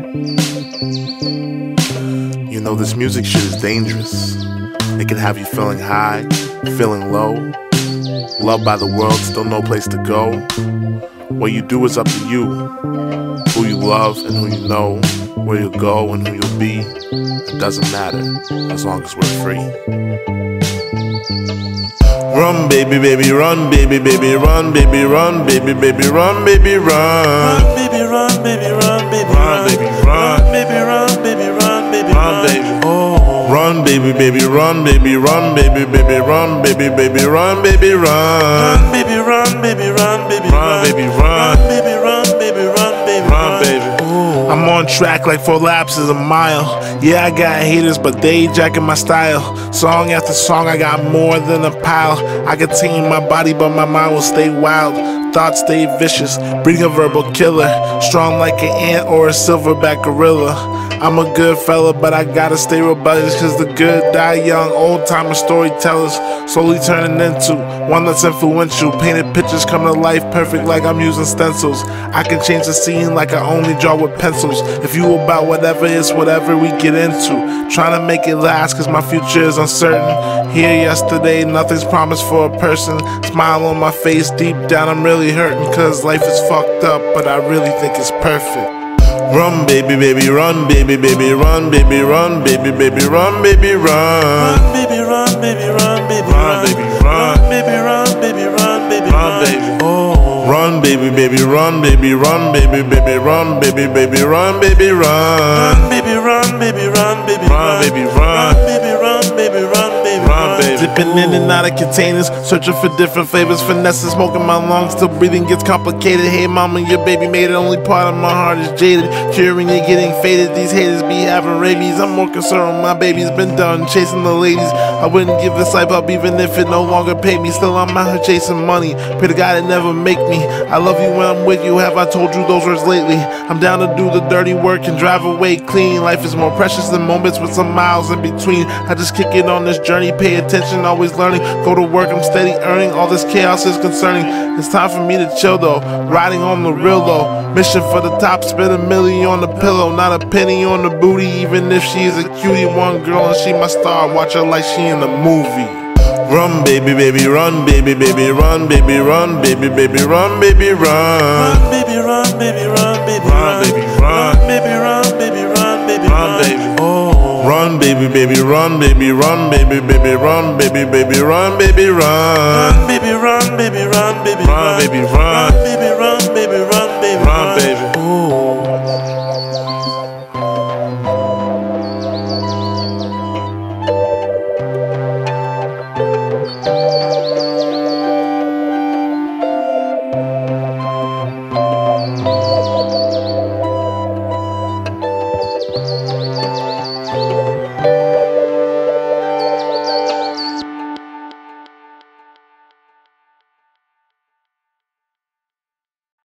You know, this music shit is dangerous. It can have you feeling high, feeling low, loved by the world, still no place to go. What you do is up to you. Who you love and who you know, where you'll go and who you'll be, it doesn't matter, as long as we're free. Run, baby, baby, run, baby, baby, run, baby, run, baby, baby, run, baby, run. Run, baby, run, baby, run, baby, run, baby, run, baby, run, baby, run, baby, run, baby. Oh, run, baby, baby, run, baby, run, baby, baby, run, baby, baby, run, baby, run. Run, baby, run, baby, run, baby, run, baby, run, baby, run, baby, run, baby, run, baby. I'm on track like 4 laps is a mile. Yeah, I got haters, but they jacking my style. Song after song, I got more than a pile. I can tame my body, but my mind will stay wild. Thoughts stay vicious, breeding a verbal killer. Strong like an ant or a silverback gorilla. I'm a good fella, but I gotta stay rebellious, cause the good die young, old-timer storytellers. Slowly turning into one that's influential. Painted pictures come to life perfect like I'm using stencils. I can change the scene like I only draw with pencils. If you about whatever, it's whatever we get into. Trying to make it last, cause my future is uncertain. Here yesterday, nothing's promised for a person. Smile on my face, deep down I'm really hurting, cause life is fucked up, but I really think it's perfect. Run, baby, baby, run, baby, baby, run, baby, run, baby, baby, run, baby, run. Run, baby, run, baby, run, baby, run, baby, run, baby, run, baby, run, baby, run, baby. Oh, run, baby, baby, run, baby, run, baby, baby, run, baby, baby, run, baby, run. Run, baby, run, baby, run, baby, run, baby, run, baby, run, baby, run, baby, run, baby. Dipping in and out of containers, searching for different flavors, finessing, smoking my lungs till breathing gets complicated. Hey mama, your baby made it, only part of my heart is jaded. Curing you getting faded, these haters be having rabies. I'm more concerned with my baby's been done chasing the ladies. I wouldn't give this life up even if it no longer paid me. Still I'm out here chasing money, pray to God it never make me. I love you when I'm with you, have I told you those words lately? I'm down to do the dirty work and drive away clean. Life is more precious than moments with some miles in between. I just kick it on this journey, pay attention, always learning. Go to work, I'm steady earning, all this chaos is concerning. It's time for me to chill though, riding on the real low. Mission for the top, spend $1 million on the pillow, not a penny on the booty. Even if she is a cutie, one girl and she my star, watch her like she in a movie. Run, baby, baby, run, baby, baby, run, baby, run, baby, baby, run, baby, run. Run, baby, run, baby, run, baby, run, baby, run, baby, run, baby, run, baby, run, baby. Oh, run, baby, baby, run, baby, run, baby, baby, run, baby, baby, run, baby, run. Run, baby, run, baby, run, baby, run, baby, run, baby, run, baby, run, baby, run, baby.